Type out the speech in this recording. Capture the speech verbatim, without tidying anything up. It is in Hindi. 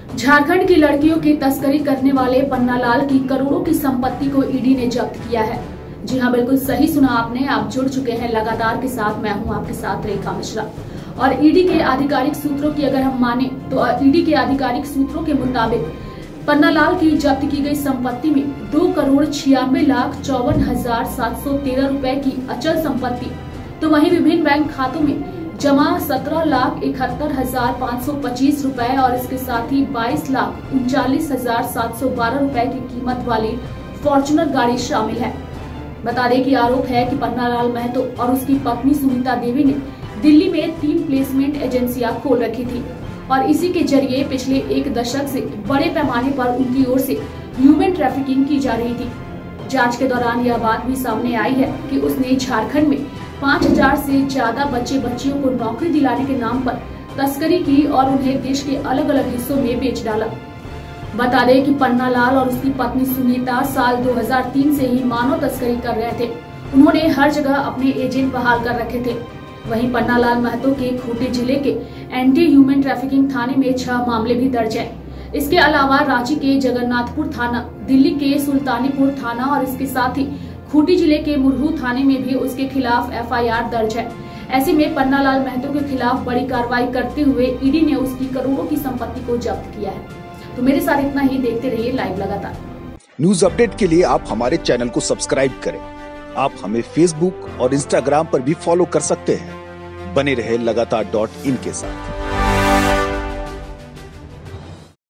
झारखंड की लड़कियों की तस्करी करने वाले पन्नालाल की करोड़ों की संपत्ति को ईडी ने जब्त किया है। जी हां, बिल्कुल सही सुना आपने। आप जुड़ चुके हैं लगातार के साथ। मैं हूं आपके साथ रेखा मिश्रा। और ईडी के आधिकारिक सूत्रों की अगर हम माने तो ईडी के आधिकारिक सूत्रों के मुताबिक पन्नालाल की जब्त की गई संपत्ति में दो करोड़ छियानवे लाख चौवन हजार सात सौ तेरह रुपए की अचल संपत्ति, तो वहीं विभिन्न बैंक खातों में जमा सत्रह लाख इकहत्तर हजार पाँच सौ पच्चीस रुपए और इसके साथ ही बाईस लाख उनचालीस हजार सात सौ बारह रुपए की कीमत वाली फॉर्च्यूनर गाड़ी शामिल है। बता दें कि आरोप है कि पन्नालाल महतो और उसकी पत्नी सुनीता देवी ने दिल्ली में तीन प्लेसमेंट एजेंसियां खोल रखी थी और इसी के जरिए पिछले एक दशक से बड़े पैमाने पर उनकी ओर से ह्यूमन ट्रैफिकिंग की जा रही थी। जांच के दौरान यह बात भी सामने आई है कि उसने झारखंड में पाँच हजार से ज्यादा बच्चे बच्चियों को नौकरी दिलाने के नाम पर तस्करी की और उन्हें देश के अलग अलग हिस्सों में बेच डाला। बता दें कि पन्नालाल और उसकी पत्नी सुनीता साल दो हज़ार तीन से ही मानव तस्करी कर रहे थे। उन्होंने हर जगह अपने एजेंट बहाल कर रखे थे। वहीं पन्नालाल महतो के खूंटी जिले के एंटी ह्यूमन ट्रैफिकिंग थाने में छह मामले भी दर्ज हैं। इसके अलावा रांची के जगन्नाथपुर थाना, दिल्ली के सुल्तानीपुर थाना और इसके साथ ही खूंटी जिले के मुरहू थाने में भी उसके खिलाफ एफ आई आर दर्ज है। ऐसे में पन्नालाल महतो के खिलाफ बड़ी कार्रवाई करते हुए ईडी ने उसकी करोड़ों की संपत्ति को जब्त किया है। तो मेरे साथ इतना ही। देखते रहिए लाइव लगातार। न्यूज अपडेट के लिए आप हमारे चैनल को सब्सक्राइब करें। आप हमें फेसबुक और इंस्टाग्राम पर भी फॉलो कर सकते हैं। बने रहे लगातार डॉट इन के साथ।